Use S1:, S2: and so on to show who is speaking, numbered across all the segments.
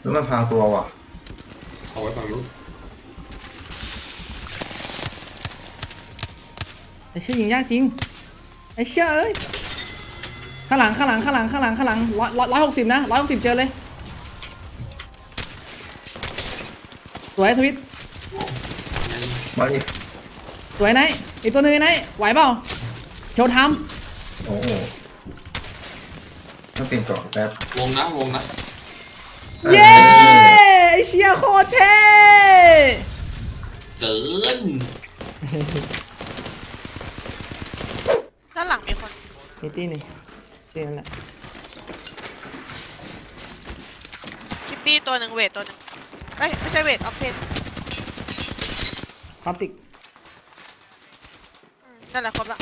S1: แล้วมันพางตัวว่ะ
S2: เอาไว้ฝั่งนู้น
S3: ไอ้เชี่ยยิงยากจริงไอ้เชี่ยเอ้ยข้างหลัง160นะ160เจอเลยสวยทวิต
S1: มาดิ
S3: สวยไหนอีกตัวนึงไหนไหวเปล่าโชว์ท
S1: ำโอ้โหต้องเปลี่ยนกล่องแป๊บ
S2: วงนะ
S3: เย้ไอ้เชี่ยโคตรเท่
S2: เกิน
S4: ด้านหลังมีคน
S3: นี่ตีนี่ตีนั่นแหละ
S4: คิปปี้ตัวหนึ่งเวทตัวหนึ่งไม่ใช่เวทออฟเทน
S3: พลาสติก
S4: นั่นแหละครบละ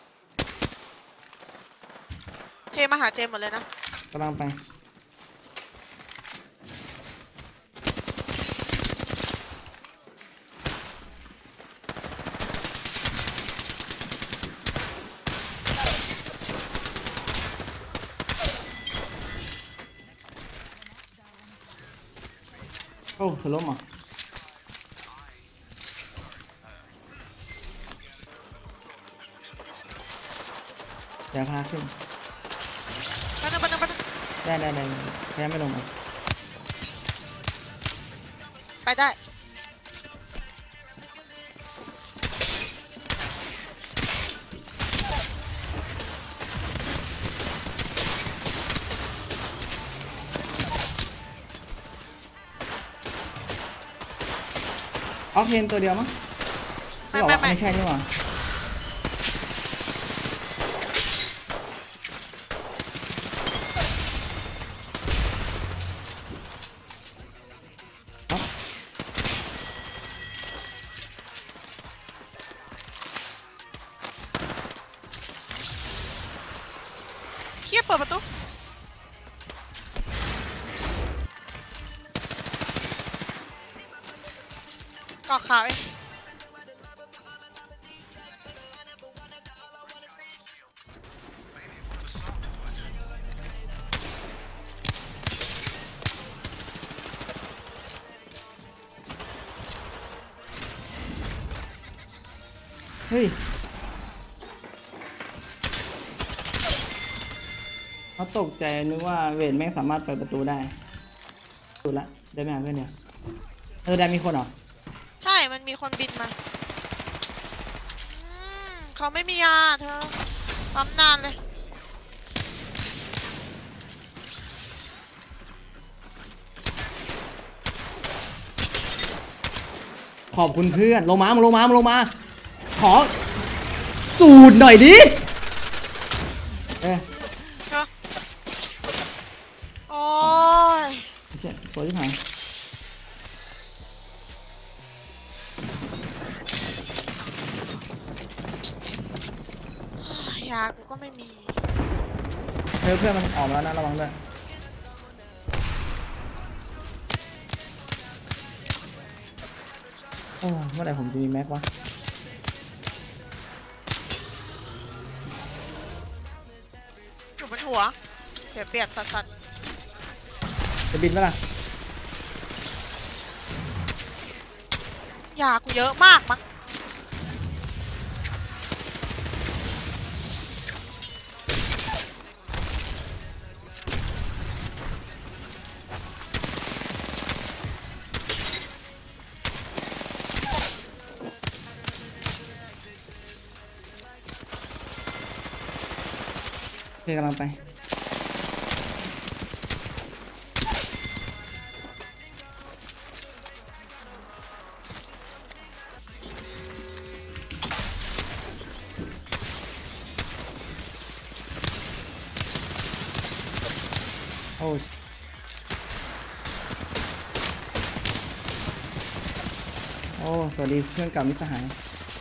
S4: เทมาหาเจมหมดเลยนะ
S3: กำลังไปโอ้ถล่มอ่ะเดี๋ยวพาขึ้น
S4: ไปนึง
S3: ได้แพ้ไม่ลงอ่ะ
S4: ไปได้
S3: ออกเทนตัวเดียวมั้งไม่ใช่นี่หว่า
S4: เคียบเปิดประตูกอดขาวเอง
S3: เฮ้ยเขาตกใจนึกว่าเวทแม่งสามารถเปิดประตูได้สุดละได้ไหมเพื่อนเนี่ยได้มีคนเหรอ
S4: ใช่มันมีคนบินมาเขาไม่มียาเธอปั๊มนานเลย
S3: ขอบคุณเพื่อนลงมาขอสูตรหน่อยดิ
S4: โอ้ย
S3: เสียสวยที่ไหน
S4: ยากูก็ไม่มี
S3: เพื่อนมันออกมาแล้วนะระวังด้วยโอ้เมื่อไหร่ผมจะมีแม็กวะ
S4: อยู่บนหัวเสียเปรียบสัส
S3: จะบินไหมล่ะ
S4: ยากูเยอะมากมั้ง
S3: เพื่อนกำลังไปโอ้สวัสดีเพื่อนเก่ามิตรสหาย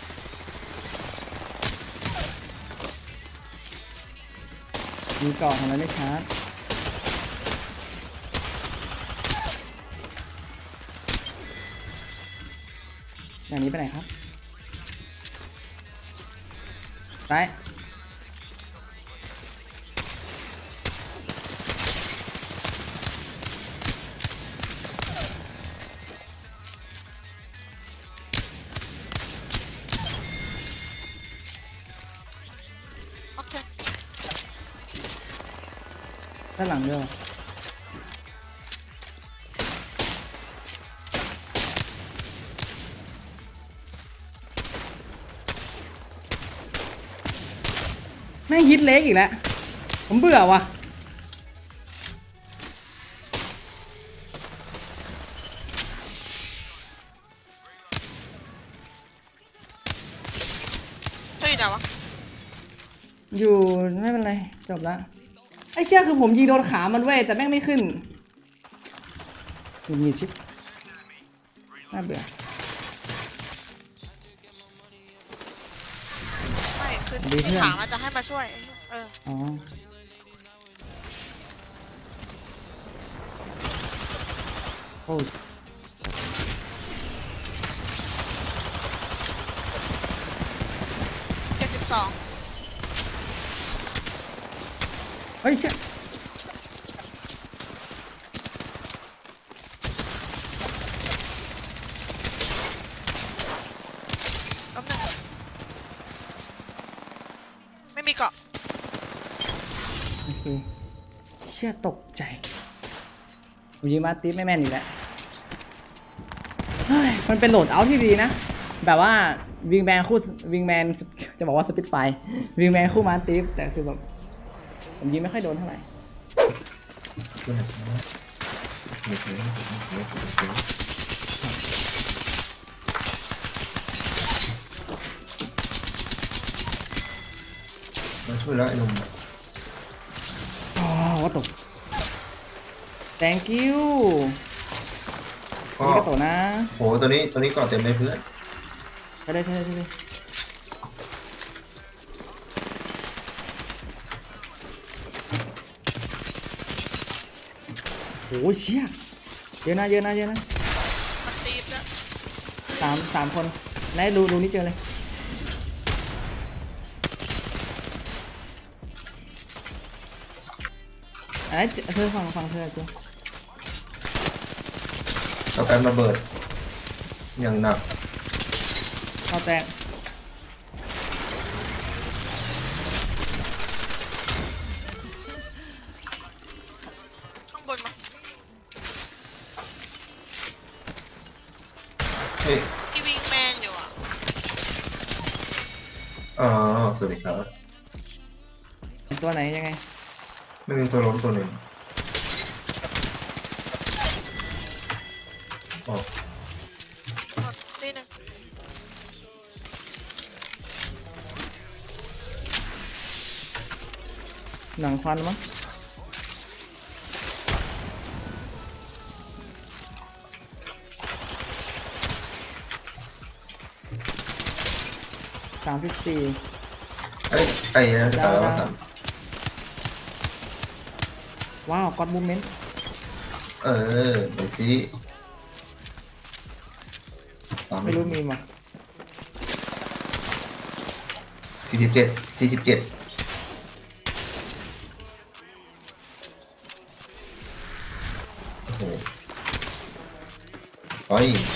S3: มีเกาะของเราได้ชาร์จอย่างนี้ไปไหนครับไปหลังด้วยแม่งฮิตเล็กอีกแล้วผมเบื่อว่ะ
S4: เธออยู่ไหนวะ
S3: อยู่ไม่เป็นไรจบละไอ้เชี่ยคือผมยิงโดนขามันเว้ยแต่แม่งไม่ขึ้นมีชิปน่าเบื่อ
S4: ไม่คือ
S3: ดีเพื่อน
S4: ถามมันจะให้มาช่วยเออ
S3: อ๋อโอ้
S4: 72
S3: เฮ้ยเชี่ย
S4: ล้มหนึ่งไม่มีเกาะ
S3: โอเคเชี่ยตกใจผมยิงมาตีไม่แม่นอีกแล้วเฮ้ยมันเป็นโหลดเอาท์ที่ดีนะแบบว่าวิงแมนคู่วิงแมนจะบอกว่าสปิดไฟวิงแมนคู่มาตีฟแต่คือแบบผมยิงไม่ค่อยโดนเท่าไหร่
S1: มาช่วยแล้วไอ้หนุ่ม
S3: อ๋อว่าตก thank you
S1: ก็
S3: นี่ก็โตนะ
S1: โหตัวนี้ก่อนเต็มเลยเพื่อน
S3: ใช่เลยโอ้ยเชี่ยเยอะนะ
S4: มันตีบแล้ว
S3: สามคนไหนดูนี่เจอเลยอันนี้เธอฟังเธอจู
S1: ต่อการระเบิดอย่างหนัก
S3: เข้าแตก
S4: ข้างบนมา
S1: เฮ้ย
S4: ที่วิงแมนอยู่อ่ะ
S1: อ๋อสวัสดีครับ
S3: ตัวไหนยังไง
S1: ไม่มีตัวล้มตัวหนึ่งอ๋อ
S4: ตีหนึ่ง
S3: หนังควันมั้ง34
S1: ไอ้นะจะตายแล้วสาม
S3: ว้าวกอดมูเมนต์
S1: เดี๋ยวสิ
S3: ไม่รู้มีมั้ย
S1: 47โอ้โหไป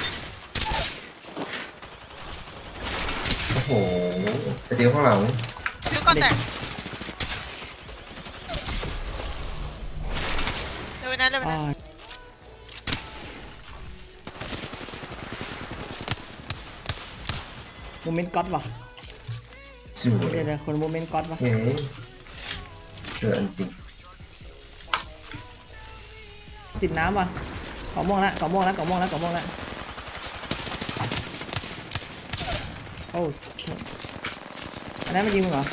S1: โอ้โหไปเดียวข้างหลัง
S4: ฟิวก่อนแตกเจอไปนั้นเลยไปนั้น
S3: โมเมนต์ก็อดว่ะ
S1: สวย
S3: เดี๋ยวคนโมเมนต์ก็อดว่ะ
S1: เฮ้ยเชื่ออันจริง
S3: ติดน้ำว่ะเกาะม่วงละโอ้อันนั้นมันยิงมึงเหรอ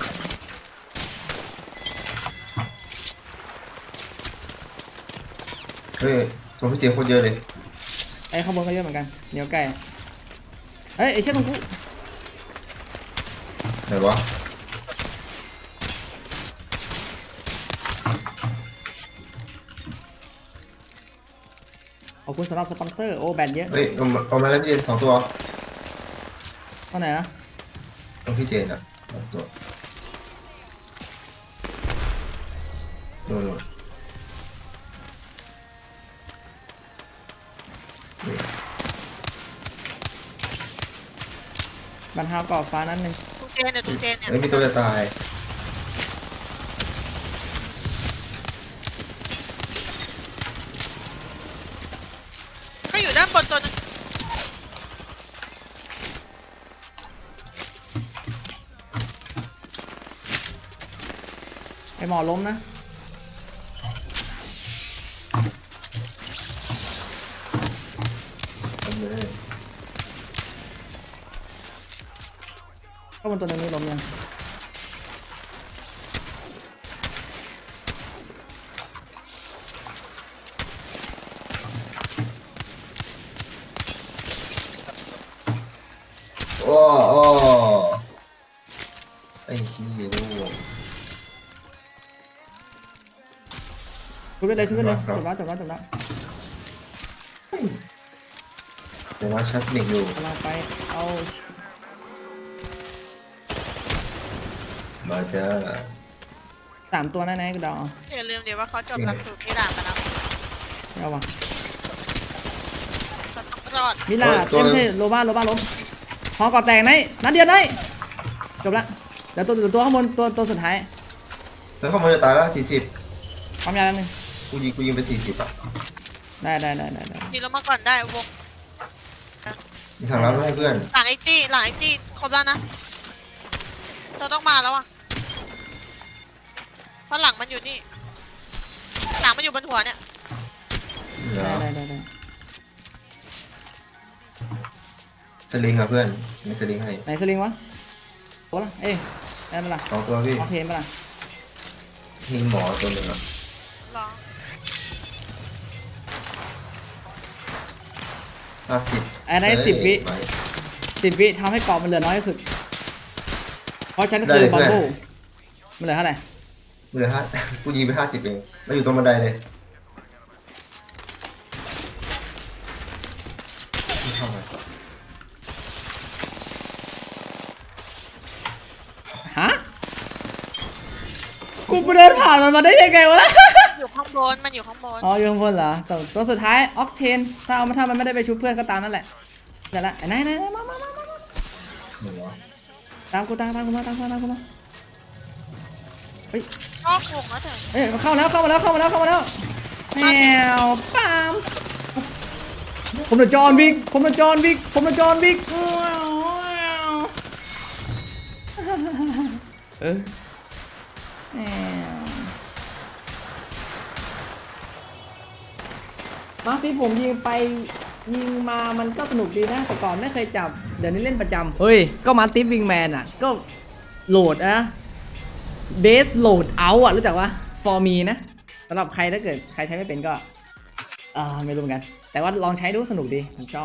S1: เฮ้ยตัวพี่เจโคตรเยอะเลย
S3: ไอ้ข้างบนก็เยอะเหมือนกันเหนียวไก่เฮ้ยไอ้เชี่ยตรงกู
S1: ไหนวะ
S3: ขอบคุณสำหรับสปอนเซอร์โอ้แบนเยอะ
S1: เฮ้ยเอามาแล้วพี่เจน2 ตัว
S3: เท่าไหร่นะ
S1: ต้องพี่เจนอ่ะ2 ตัวโน่นนี่
S3: บันทาวก่อฟ้านั้นหนึ่ง
S4: ตุกเจนเนี่ย
S1: เฮ้ยมีตัวจะตาย
S3: มอล้มนะ
S1: ทำเลย
S3: ก็บนตัวนึงนี่ล้มยัง
S1: โอ้โอ้ไอ้ที่ลูก
S3: ชุบได้เลยชุบได้เลยจบแล้ว
S1: แต่ว่าชักเด็กอยู่
S3: กำลังไปเอา
S1: มาเจอ
S3: 3 ตัวแน่ๆกูเดาเอา
S4: อย่าลืมเดี๋ยวว่าเขาจบหลักสูตรมิลานมาแล้ว
S3: เอาวะ
S4: เขาต้องรอด
S3: มิลาเต็มที่โลบ้าล้มพอก่อแตกไหนนัดเดียวได้จบละเดี๋ยวตัวข้างบนตัวสุดท้าย
S1: แล้วข้อมูลจะตายแล้ว40
S3: ความยาวนิดนึง
S1: กูยิงไป40อ่ะ
S3: ได้
S4: ทีลงมาก่อนได้วง
S1: มีทางลัดไว้ให้เพื่อน
S4: หลังไอตี้ครบแล้วนะเราต้องมาแล้วอ่ะเพราะหลังมันอยู่นี่หลังมันอยู่บนหัวเนี่ย
S1: เหรอ
S3: ได้
S1: สลิงอ่ะเพื่อนมีสลิงให้
S3: ไหนสลิงวะโอ้ละเอ้ยได้ไหมล่ะ
S1: 2 ตัวพี่
S3: โอเคไหมล่ะ
S1: มีหมอตัวหนึ่งอ่ะ
S4: รอ
S1: 50
S3: อันนั้น10 วิทำให้กรอบมันเหลือน้อยที่สุดเพราะฉันก็คือบอลโบมันเหลือเท่าไหร่
S1: เหลือ5กูยิงไป50เองแล้วอยู่ตรงบันไดเลยไม่เข้าไป
S3: ฮะกูเดินผ่านมันมาได้ยังไงวะ
S4: อยู่ข้างบนมันอยู่ข้างบน
S3: อ๋ออยู่ข้างบนเหรอตัวสุดท้ายออกเทนถ้ามันไม่ได้ไปชุบเพื่อนก็ตามนั่นแหละเดี๋ยวละไหนมา
S1: หนูวะ
S3: ตามกูมาเฮ้ย
S4: ชอบวงแล้วเถอะ
S3: เอ้ยเข้ามาแล้วแมวปามผมจะจอห์นวิกเออแมวมาที่ผมยิงไปยิงมามันก็สนุกดีนะแต่ก่อนไม่เคยจับเดี๋ยวนี้เล่นประจำเฮ้ยก็มาติฟวิงแมนอ่ะก็โหลดนะเบสโหลดเอาอ่ะรู้จักว่าฟอร์มีนะสำหรับใครถ้าเกิดใครใช้ไม่เป็นก็ไม่รู้เหมือนกันแต่ว่าลองใช้ดูสนุกดีผมชอบ